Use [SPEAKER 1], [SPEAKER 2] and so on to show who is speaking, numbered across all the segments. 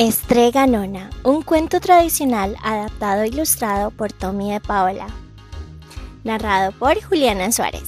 [SPEAKER 1] Estrega Nona, un cuento tradicional adaptado e ilustrado por Tommy de Paola. Narrado por Juliana Suárez.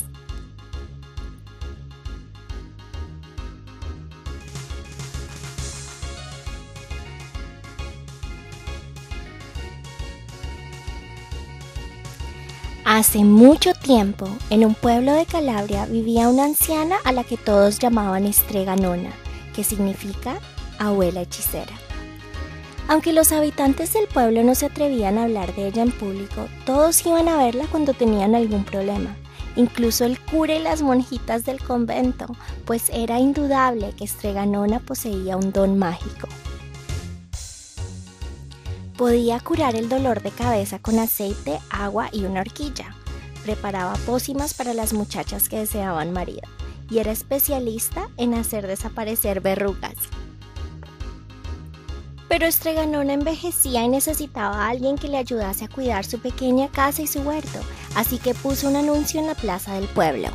[SPEAKER 1] Hace mucho tiempo, en un pueblo de Calabria vivía una anciana a la que todos llamaban Estrega Nona, que significa abuela hechicera. Aunque los habitantes del pueblo no se atrevían a hablar de ella en público, todos iban a verla cuando tenían algún problema, incluso el cura y las monjitas del convento, pues era indudable que Estrega Nona poseía un don mágico. Podía curar el dolor de cabeza con aceite, agua y una horquilla. Preparaba pócimas para las muchachas que deseaban marido y era especialista en hacer desaparecer verrugas. Pero Estrega Nona envejecía y necesitaba a alguien que le ayudase a cuidar su pequeña casa y su huerto, así que puso un anuncio en la plaza del pueblo.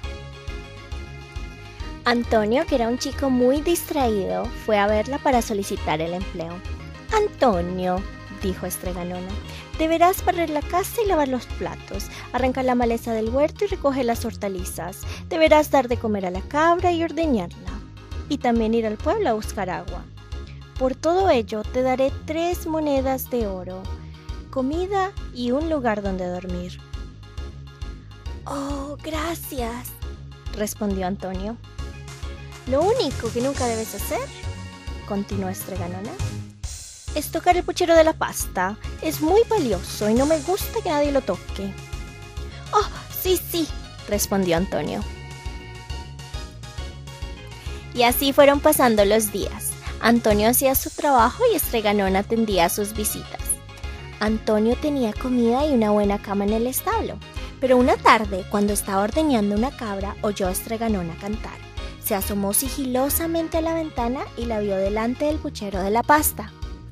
[SPEAKER 1] Antonio, que era un chico muy distraído, fue a verla para solicitar el empleo. «Antonio», dijo Estrega Nona, «deberás barrer la casa y lavar los platos, arrancar la maleza del huerto y recoger las hortalizas. Deberás dar de comer a la cabra y ordeñarla, y también ir al pueblo a buscar agua. Por todo ello te daré 3 monedas de oro, comida y un lugar donde dormir». «Oh, gracias», respondió Antonio. «Lo único que nunca debes hacer», continuó Estrega Nona, «es tocar el puchero de la pasta. Es muy valioso y no me gusta que nadie lo toque». «Oh, sí», respondió Antonio. Y así fueron pasando los días. Antonio hacía su trabajo y Estrega Nona atendía a sus visitas. Antonio tenía comida y una buena cama en el establo, pero una tarde, cuando estaba ordeñando una cabra, oyó a Estrega Nona cantar. Se asomó sigilosamente a la ventana y la vio delante del puchero de la pasta.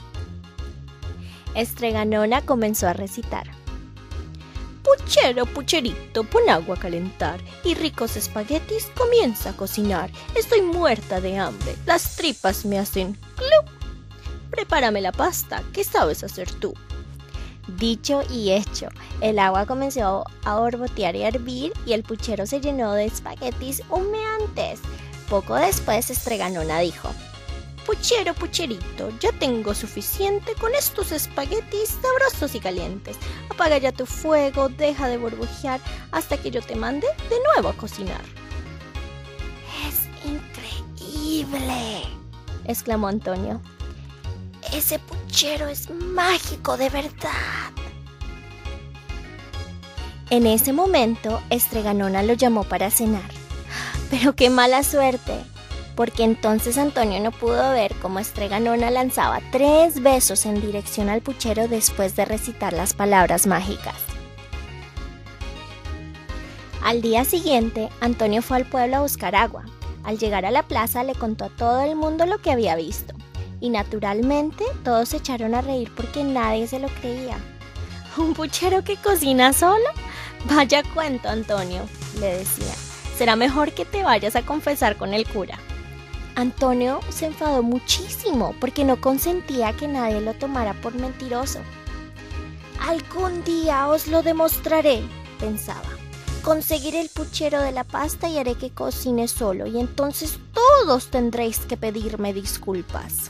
[SPEAKER 1] Estrega Nona comenzó a recitar: «Puchero, pucherito, pon agua a calentar y ricos espaguetis comienza a cocinar. Estoy muerta de hambre, las tripas me hacen ¡clup! Prepárame la pasta, ¿qué sabes hacer tú?». Dicho y hecho, el agua comenzó a borbotear y a hervir y el puchero se llenó de espaguetis humeantes. Poco después Estrega Nona dijo: «Puchero, pucherito, ya tengo suficiente con estos espaguetis sabrosos y calientes. Apaga ya tu fuego, deja de burbujear hasta que yo te mande de nuevo a cocinar». «Es increíble», exclamó Antonio. «Ese puchero es mágico de verdad». En ese momento, Estrega Nona lo llamó para cenar. Pero qué mala suerte, porque entonces Antonio no pudo ver cómo Estrega Nona lanzaba 3 besos en dirección al puchero después de recitar las palabras mágicas. Al día siguiente, Antonio fue al pueblo a buscar agua. Al llegar a la plaza le contó a todo el mundo lo que había visto, y naturalmente todos se echaron a reír porque nadie se lo creía. «¿Un puchero que cocina solo? Vaya cuento, Antonio», le decía. «Será mejor que te vayas a confesar con el cura». Antonio se enfadó muchísimo porque no consentía que nadie lo tomara por mentiroso. «Algún día os lo demostraré», pensaba. «Conseguiré el puchero de la pasta y haré que cocine solo, y entonces todos tendréis que pedirme disculpas».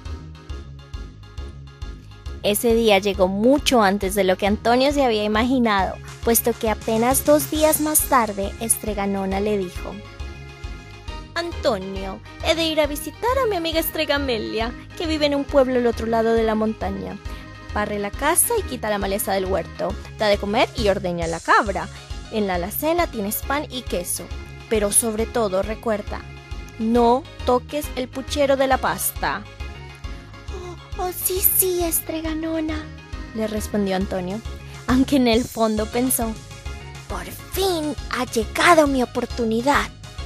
[SPEAKER 1] Ese día llegó mucho antes de lo que Antonio se había imaginado, puesto que apenas 2 días más tarde Estrega Nona le dijo: «Antonio, he de ir a visitar a mi amiga Estrega Amelia, que vive en un pueblo al otro lado de la montaña. Barre la casa y quita la maleza del huerto, da de comer y ordeña la cabra. En la alacena tienes pan y queso. Pero sobre todo recuerda, no toques el puchero de la pasta». «Oh, sí, Estrega Nona», le respondió Antonio, aunque en el fondo pensó: «Por fin ha llegado mi oportunidad».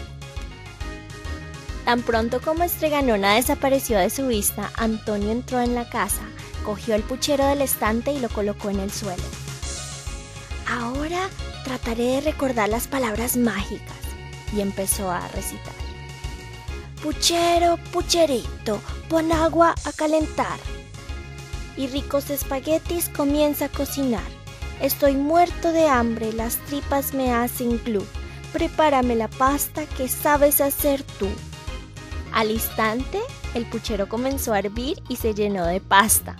[SPEAKER 1] Tan pronto como Estrega Nona desapareció de su vista, Antonio entró en la casa, cogió el puchero del estante y lo colocó en el suelo. «Ahora trataré de recordar las palabras mágicas», y empezó a recitar: Puchero, pucherito, pon agua a calentar. Y ricos espaguetis comienza a cocinar. Estoy muerto de hambre, las tripas me hacen glú. Prepárame la pasta que sabes hacer tú. Al instante, el puchero comenzó a hervir y se llenó de pasta.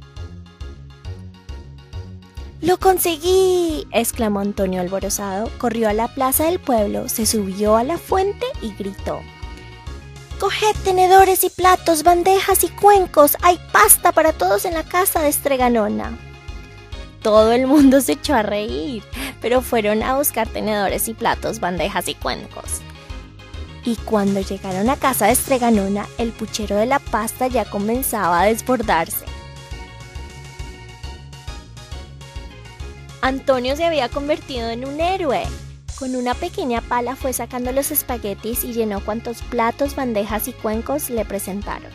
[SPEAKER 1] ¡Lo conseguí!, exclamó Antonio alborozado. Corrió a la plaza del pueblo, se subió a la fuente y gritó: ¡Coged tenedores y platos, bandejas y cuencos! ¡Hay pasta para todos en la casa de Estreganona! Todo el mundo se echó a reír, pero fueron a buscar tenedores y platos, bandejas y cuencos. Y cuando llegaron a casa de Estreganona, el puchero de la pasta ya comenzaba a desbordarse. Antonio se había convertido en un héroe. Con una pequeña pala fue sacando los espaguetis y llenó cuantos platos, bandejas y cuencos le presentaron.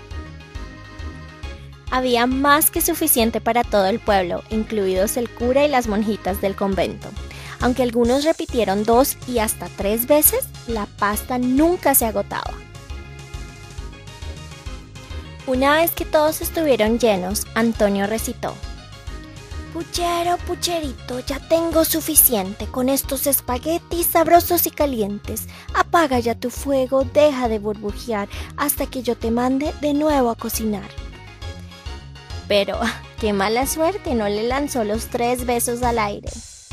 [SPEAKER 1] Había más que suficiente para todo el pueblo, incluidos el cura y las monjitas del convento. Aunque algunos repitieron 2 y hasta 3 veces, la pasta nunca se agotaba. Una vez que todos estuvieron llenos, Antonio recitó: Puchero, pucherito, ya tengo suficiente con estos espaguetis sabrosos y calientes. Apaga ya tu fuego, deja de burbujear hasta que yo te mande de nuevo a cocinar. Pero, qué mala suerte, no le lanzó los 3 besos al aire.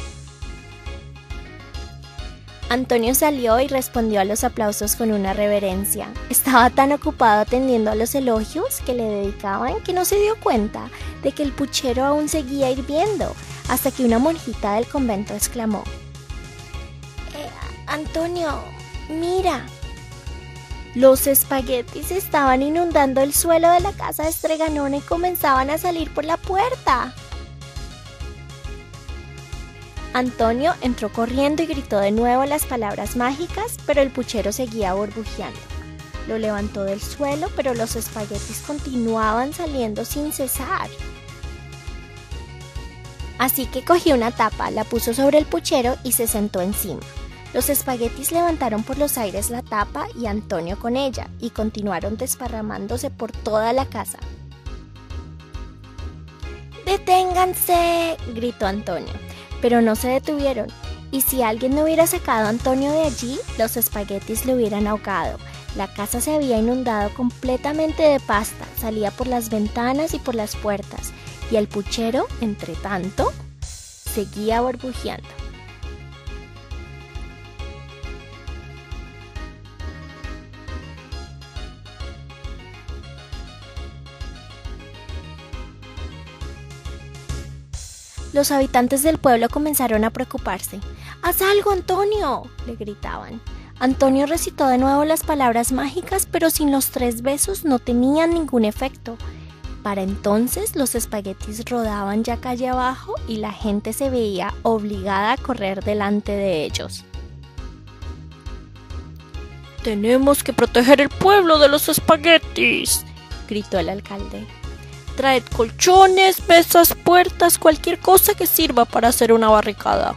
[SPEAKER 1] Antonio salió y respondió a los aplausos con una reverencia. Estaba tan ocupado atendiendo a los elogios que le dedicaban que no se dio cuenta de que el puchero aún seguía hirviendo, hasta que una monjita del convento exclamó: Antonio, mira. Los espaguetis estaban inundando el suelo de la casa de Estreganona y comenzaban a salir por la puerta. Antonio entró corriendo y gritó de nuevo las palabras mágicas, pero el puchero seguía burbujeando. Lo levantó del suelo, pero los espaguetis continuaban saliendo sin cesar. Así que cogió una tapa, la puso sobre el puchero y se sentó encima. Los espaguetis levantaron por los aires la tapa y Antonio con ella, y continuaron desparramándose por toda la casa. ¡Deténganse!, gritó Antonio. Pero no se detuvieron, y si alguien no hubiera sacado a Antonio de allí, los espaguetis le hubieran ahogado. La casa se había inundado completamente de pasta, salía por las ventanas y por las puertas, y el puchero, entre tanto, seguía burbujeando. Los habitantes del pueblo comenzaron a preocuparse. ¡Haz algo, Antonio!, le gritaban. Antonio recitó de nuevo las palabras mágicas, pero sin los 3 besos no tenían ningún efecto. Para entonces los espaguetis rodaban ya calle abajo y la gente se veía obligada a correr delante de ellos. «Tenemos que proteger el pueblo de los espaguetis», gritó el alcalde. «Traed colchones, mesas, puertas, cualquier cosa que sirva para hacer una barricada».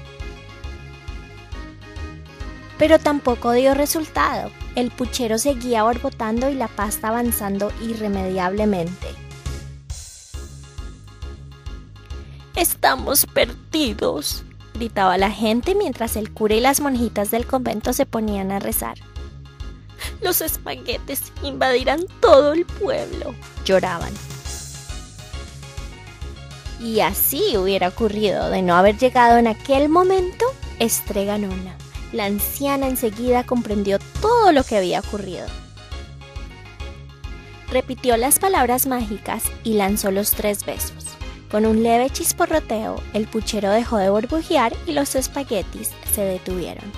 [SPEAKER 1] Pero tampoco dio resultado. El puchero seguía borbotando y la pasta avanzando irremediablemente. «Estamos perdidos», gritaba la gente mientras el cura y las monjitas del convento se ponían a rezar. «Los espaguetis invadirán todo el pueblo», lloraban. Y así hubiera ocurrido de no haber llegado en aquel momento Estreganona. La anciana enseguida comprendió todo lo que había ocurrido. Repitió las palabras mágicas y lanzó los 3 besos. Con un leve chisporroteo, el puchero dejó de burbujear y los espaguetis se detuvieron.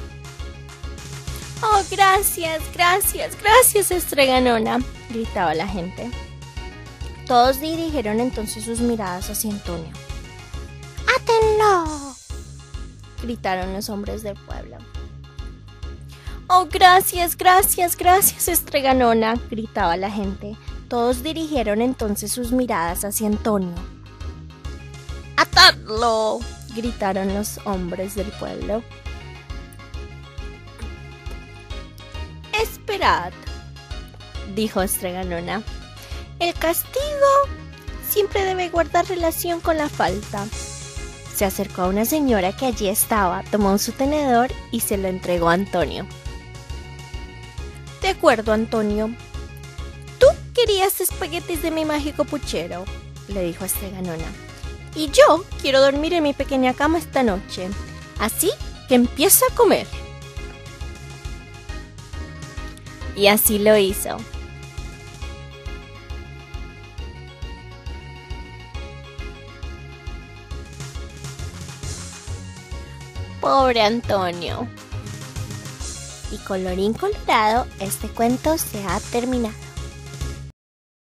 [SPEAKER 1] «¡Oh, gracias, gracias, gracias, Estreganona!», gritaba la gente. Todos dirigieron entonces sus miradas hacia Antonio. ¡Átenlo!, gritaron los hombres del pueblo. «Oh, gracias, gracias, gracias, Estreganona!», gritaba la gente. Todos dirigieron entonces sus miradas hacia Antonio. «¡Atadlo!», gritaron los hombres del pueblo. «Esperad», dijo Estreganona. El castigo siempre debe guardar relación con la falta. Se acercó a una señora que allí estaba, tomó su tenedor y se lo entregó a Antonio. De acuerdo, Antonio. Tú querías espaguetis de mi mágico puchero, le dijo Estreganona. Y yo quiero dormir en mi pequeña cama esta noche. Así que empieza a comer. Y así lo hizo. Pobre Antonio. Y colorín colorado, este cuento se ha terminado.